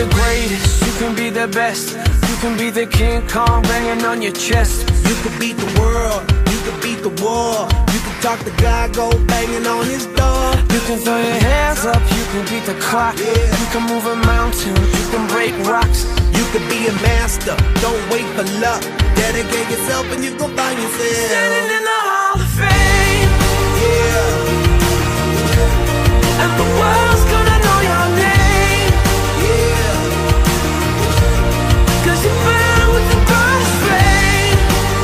the greatest, you can be the best. You can be the King Kong banging on your chest. You can beat the world, you can beat the war. You can talk to God, go banging on his door. You can throw your hands up, you can beat the clock. You can move a mountain, you can break rocks. You can be a master, don't wait for luck. Dedicate yourself and you gon' find yourself standing in the Hall of Fame. Yeah. And the world's gonna know your name. Yeah. Cause you burn with the brightest flame.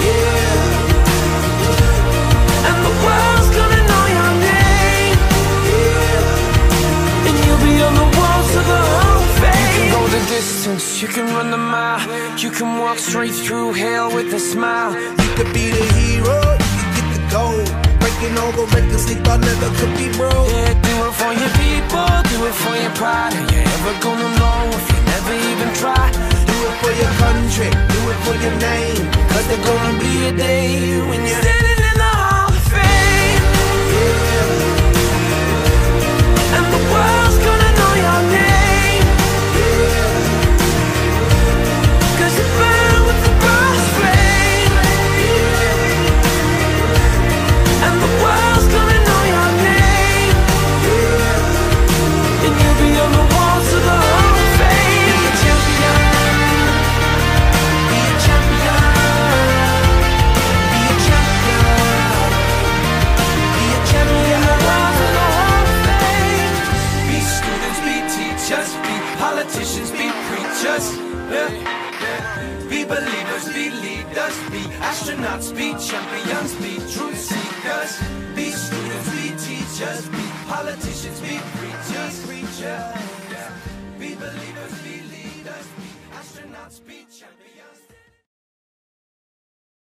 Yeah. And the world's gonna know your name. Yeah. And you'll be on the walls of the Hall of Fame. You can go the distance, you can run the mile. You can walk straight through hell with a smile. You could be the hero, you can get the gold. Breaking all the records they thought never could be broke. Yeah, do it for your people, do it for your pride. Are you ever gonna know if you never even try? Do it for your country, do it for your name. Cause there's gonna be a day when you're standing in the Hall of Fame. Yeah. And the world's gonna know your name. Yeah. Cause you burn with the brightest flame. Yeah. And the world's gonna know your name. Yeah. And you'll be on the walls of the Hall of Fame. Be a champion. Be a champion. Be a champion. Be a champion. The walls of the Hall of Fame. Be students, be teachers, be politicians, be preachers. Be believers, be leaders, be astronauts, be champions, be truth seekers. Be students, be teachers, be politicians, be preachers. Be believers, be leaders, be astronauts, be champions.